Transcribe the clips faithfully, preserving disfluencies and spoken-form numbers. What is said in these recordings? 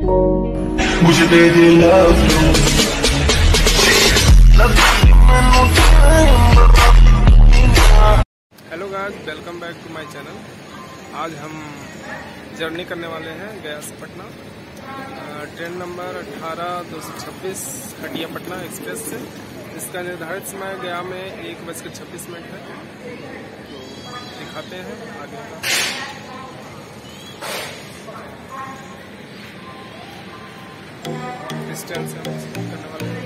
मुझे दे दे love hello guys, welcome back to my channel. आज हम जर्नी करने वाले हैं गया से पटना। ट्रेन नंबर अठारह दो सौ छब्बीस हटिया पटना एक्सप्रेस से। इसका निर्धारित समय गया में एक बज कर छब्बीस मिनट है। तो दिखाते हैं आगे का। डिस्टेंस हम करने वाले हैं।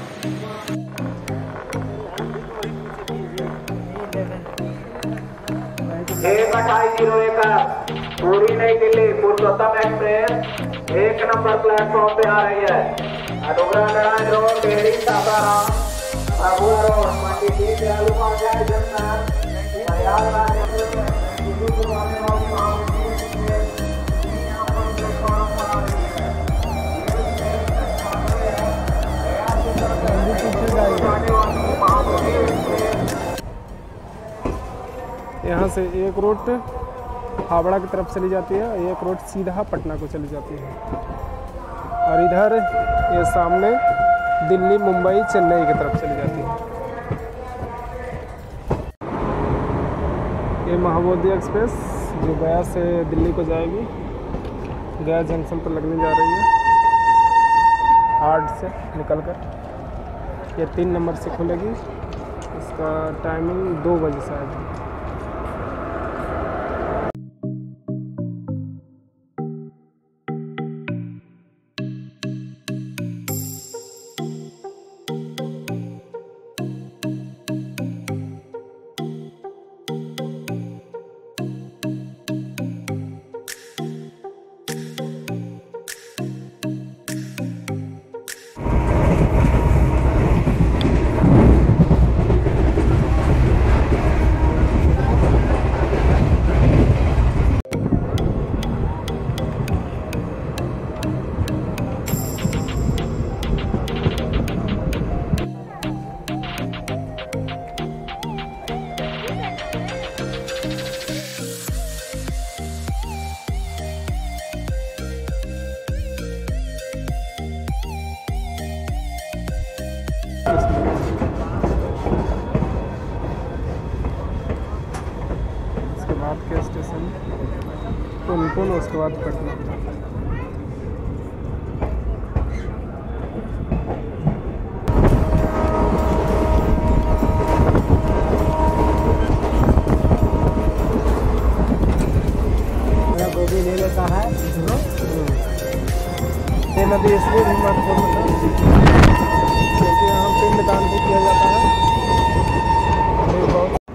एक अठाई जीरो एक पूरी नई दिल्ली पुरुषोत्तम एक्सप्रेस एक नंबर प्लेटफॉर्म पे आ रही है। अनुग्रह नारायण रोड, डेहरी, सासाराम, अबुआ रोड, मंडी दयालु उपाध्याय जंक्शन, प्रयागराज यहाँ से एक रूट हावड़ा की तरफ चली जाती है, एक रूट सीधा पटना को चली जाती है, और इधर ये सामने दिल्ली, मुंबई, चेन्नई की तरफ चली जाती है। ये महाबोधि एक्सप्रेस जो गया से दिल्ली को जाएगी, गया जंक्शन पर लगने जा रही है हार्ड से निकलकर। ये तीन नंबर से खुलेगी। इसका टाइमिंग दो बजे से आएगी। उसके बाद के स्टेशन पुनपुन, उसके बाद पटना। गोभी ले लेता है ये नदी इसलिए भी महत्वपूर्ण है क्योंकि यहाँ पिंडदान भी किया जाता है। बहुत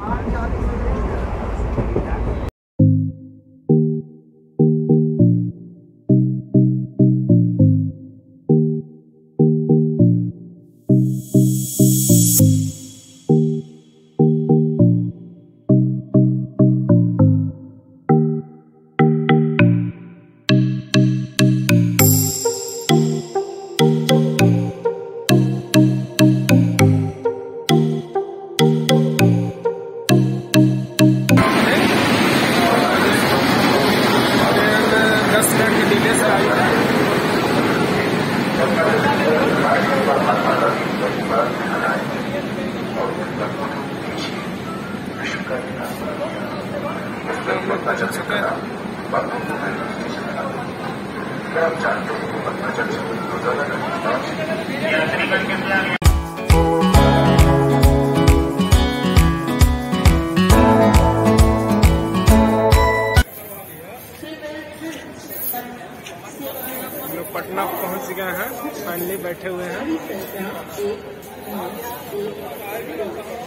पटना पहुंच गए हैं, फाइनली बैठे हुए हैं।